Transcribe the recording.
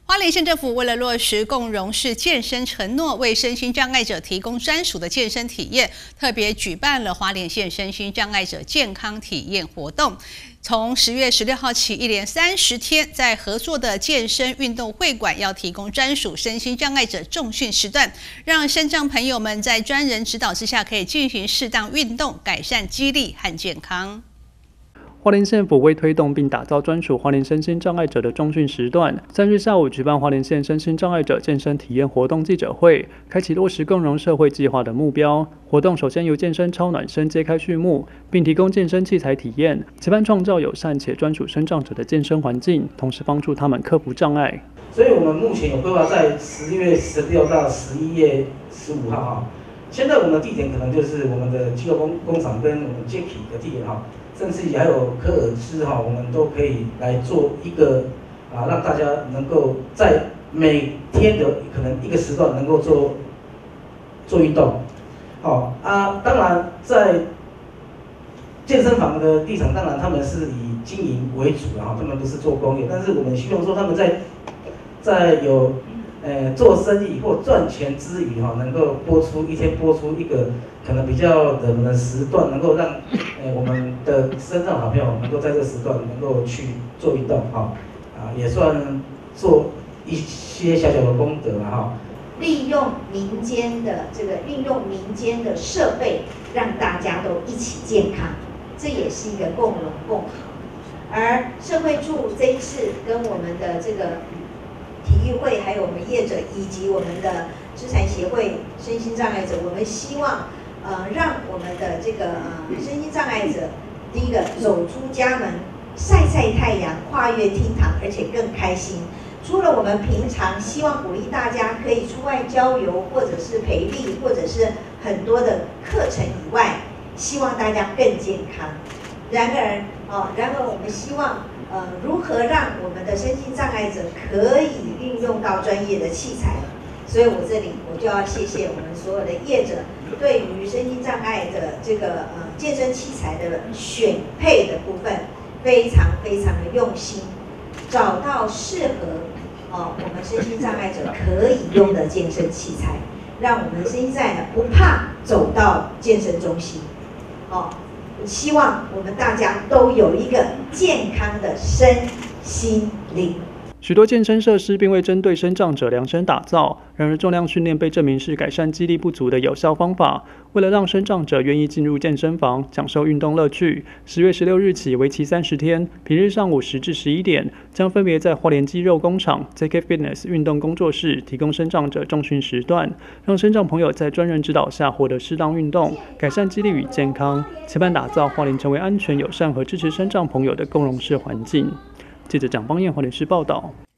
花莲县政府为了落实共融式健身承诺，为身心障碍者提供专属的健身体验，特别举办了花莲县身心障碍者健康体验活动。从10月16号起，一连30天，在合作的健身运动会馆要提供专属身心障碍者重训时段，让身障朋友们在专人指导之下，可以进行适当运动，改善肌力和健康。 花莲县府为推动并打造专属花莲身心障碍者的重训时段，3日下午举办花莲县身心障碍者健身体验活动记者会，开启落实共融社会计划的目标。活动首先由健身超暖身揭开序幕，并提供健身器材体验，期盼创造友善且专属身障者的健身环境，同时帮助他们克服障碍。 所以我们目前有规划在10月16到11月15号哈。现在我们的地点可能就是我们的肌肉工厂跟我们 Jacky 的地点哈。甚至还有科尔兹哈，我们都可以来做一个让大家能够在每天的可能一个时段能够做运动，当然在健身房的地产，当然他们是以经营为主的哈，他们不是做公益，但是我们希望说他们在有做生意或赚钱之余哈，能够一天播出一个可能比较热门的时段，能够让我们的身障好朋友能够在这个时段能够去做运动哈，也算做一些小小的功德了哈。 利用民间的运用民间的设备，让大家都一起健康，这也是一个共荣共好。而社会处这一次跟我们的这个体育会，还有我们业者以及我们的肢残协会身心障碍者，我们希望让我们的这个身心障碍者，第一个走出家门，晒晒太阳，跨越厅堂，而且更开心。除了我们平常希望鼓励大家可以出外郊游，或者是培力，或者是很多的课程以外，希望大家更健康。然而我们希望如何让我们的身心障碍者可以运用到专业的器材？所以我这里就要谢谢我们所有的业者，对于身心障碍的这个健身器材的选配的部分，非常非常的用心，找到适合我们身心障碍者可以用的健身器材，让我们身心障碍者不怕走到健身中心。希望我们大家都有一个健康的身心灵。 许多健身设施并未针对身障者量身打造，然而重量训练被证明是改善肌力不足的有效方法。为了让身障者愿意进入健身房，享受运动乐趣，10月16日起为期30天，平日上午10至11点，将分别在花莲肌肉工厂、JK Fitness 运动工作室提供身障者重训时段，让身障朋友在专人指导下获得适当运动，改善肌力与健康，期盼打造花莲成为安全、友善和支持身障朋友的共融式环境。记者蒋邦彦花莲市报道。